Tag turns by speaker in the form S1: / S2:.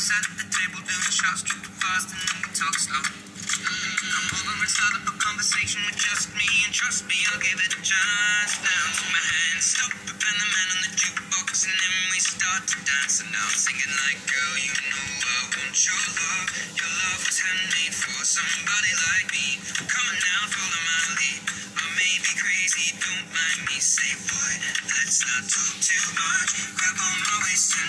S1: sat at the table doing shots, tripping fast, and then we talk slow. Come over and start up a conversation with just me, and trust me, I'll give it a chance. Now to my hands, stop it, and the man on the jukebox, and then we start to dance. And now I'm singing like, girl, you know I want your love. Your love was handmade for somebody like me. Come on now, follow my lead. I may be crazy, don't mind me. Say, boy, let's not talk too much. Grab on my waist.